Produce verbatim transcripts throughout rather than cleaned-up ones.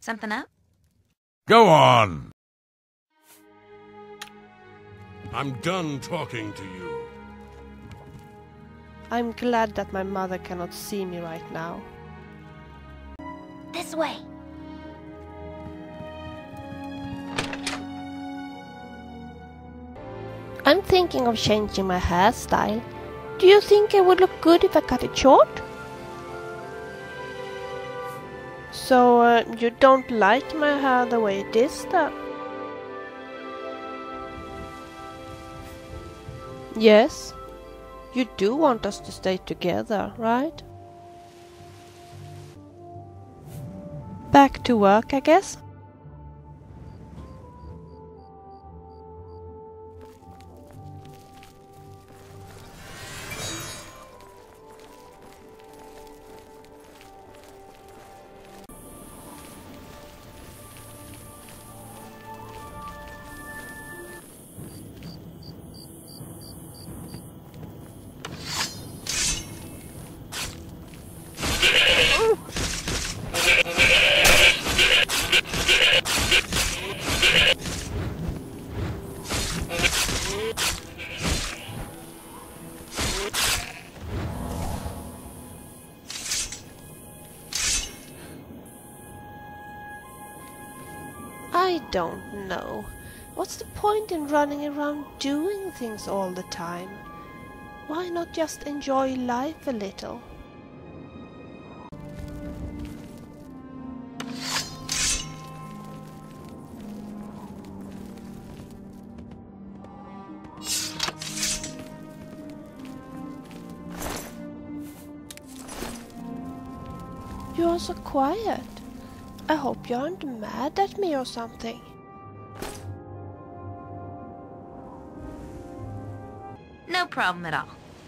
Something up? Go on! I'm done talking to you. I'm glad that my mother cannot see me right now. This way. I'm thinking of changing my hairstyle. Do you think it would look good if I cut it short? So, uh, you don't like my hair the way it is, then? Yes. You do want us to stay together, right? Back to work, I guess? I don't know. What's the point in running around doing things all the time? Why not just enjoy life a little? You are so quiet. I hope you aren't mad at me or something. No problem at all.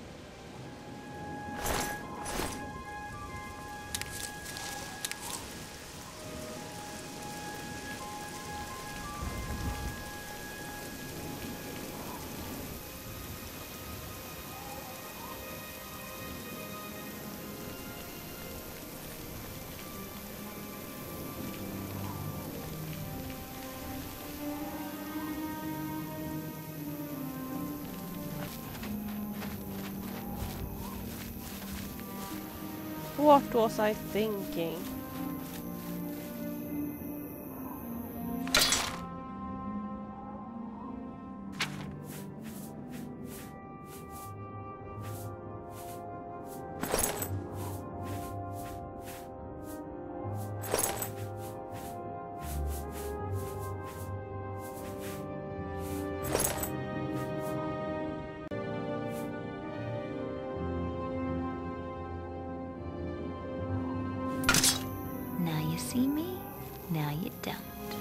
What was I thinking? Now you see me, now you don't.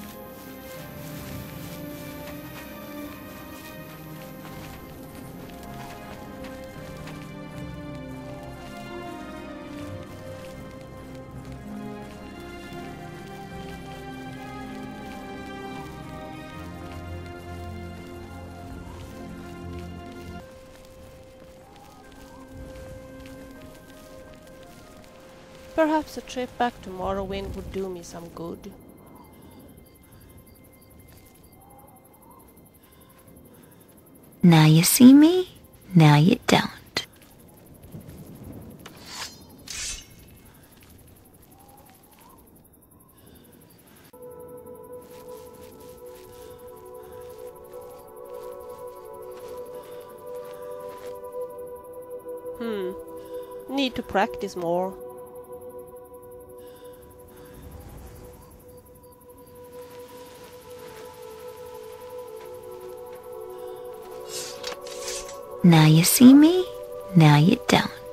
Perhaps a trip back to Morrowind would do me some good. Now you see me, now you don't. Hmm. Need to practice more. Now you see me, now you don't.